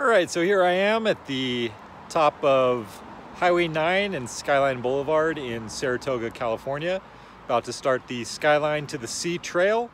All right, so here I am at the top of Highway 9 and Skyline Boulevard in Saratoga, California, about to start the Skyline to the Sea Trail.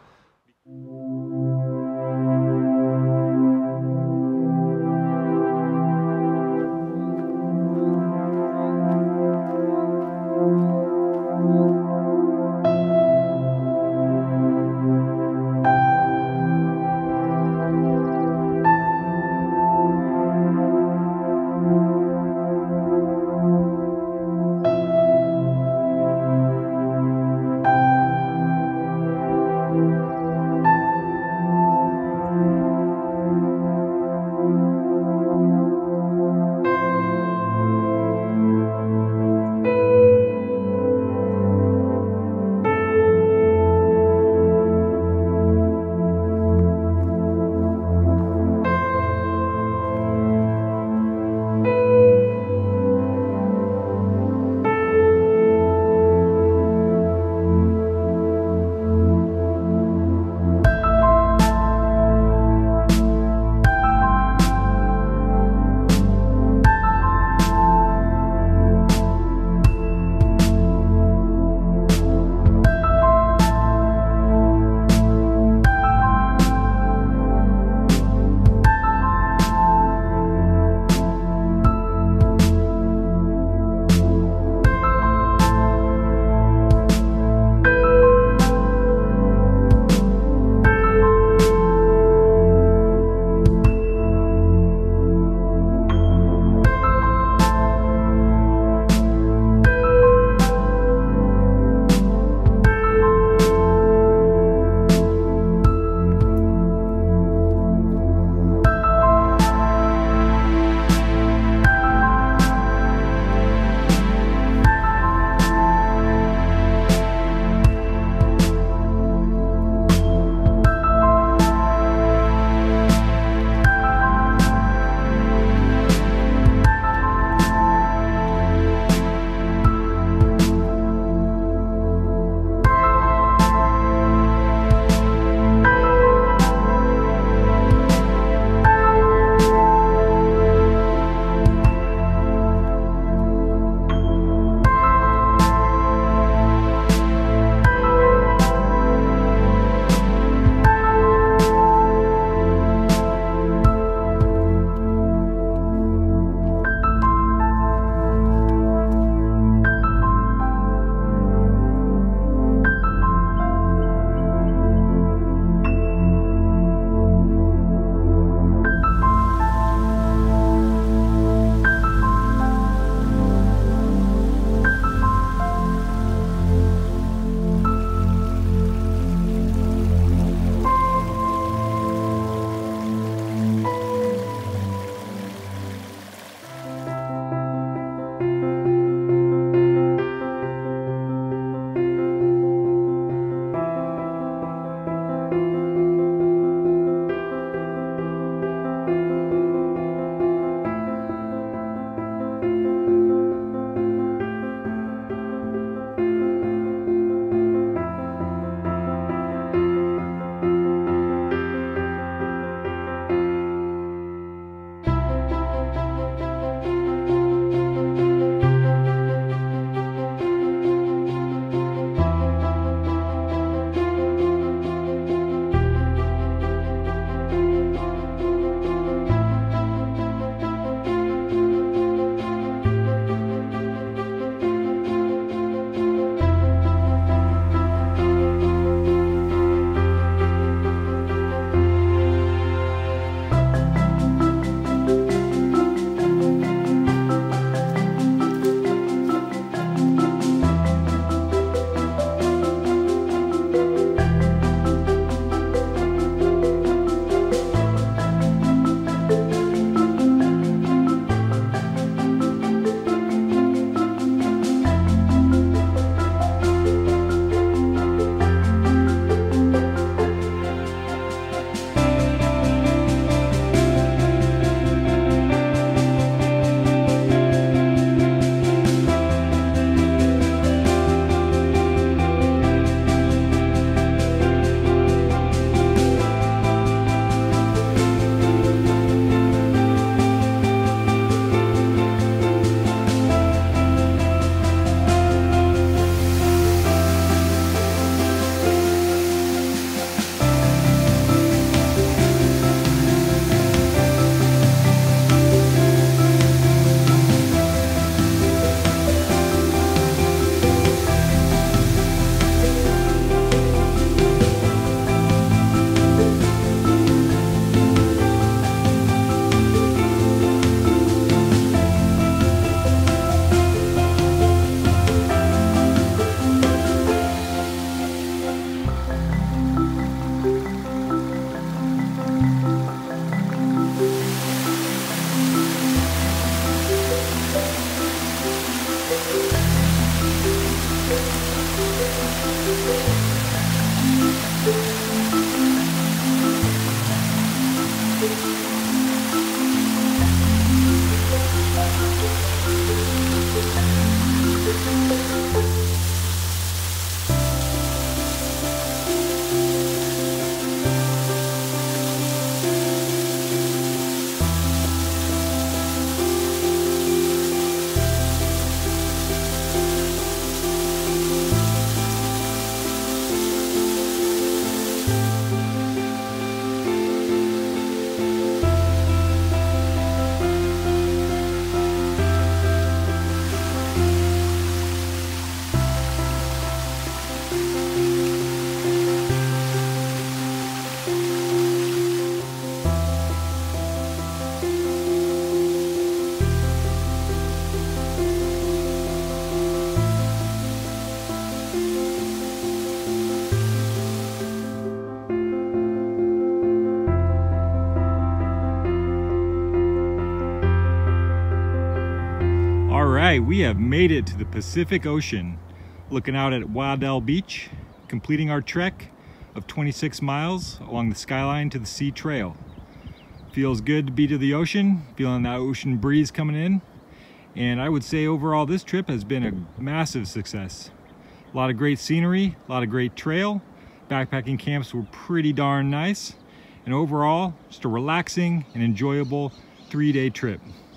right, we have made it to the Pacific Ocean, looking out at Waddell Beach, completing our trek of 26 miles along the Skyline to the Sea Trail. Feels good to be to the ocean, feeling that ocean breeze coming in. And I would say overall this trip has been a massive success. A lot of great scenery, a lot of great trail. Backpacking camps were pretty darn nice. And overall, just a relaxing and enjoyable 3-day trip.